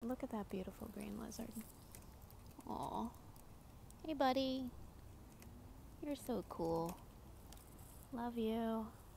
Look at that beautiful green lizard. Aw. Hey, buddy. You're so cool. Love you.